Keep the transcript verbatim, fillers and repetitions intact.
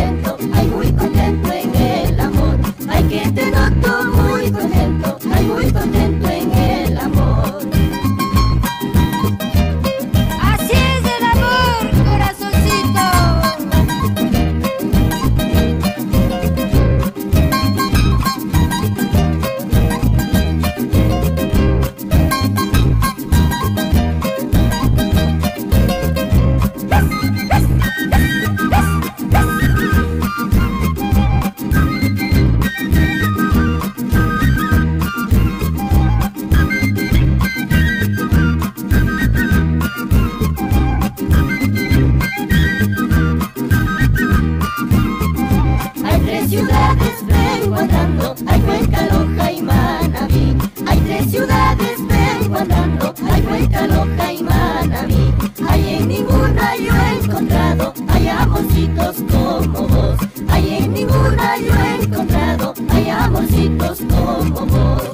contento, ay, muy contento en el amor. Ay, que te noto muy contento, ay, muy contento en el amor. Así es el amor, corazoncito. Ciudades vengo andando, ay, Cuenca, Loja y Manabí. Hay tres ciudades vengo andando, ay, Cuenca, Loja y Manabí. Ay, en ninguna yo he encontrado, hay amorcitos como vos. Ay, en ninguna yo he encontrado, hay amorcitos como vos.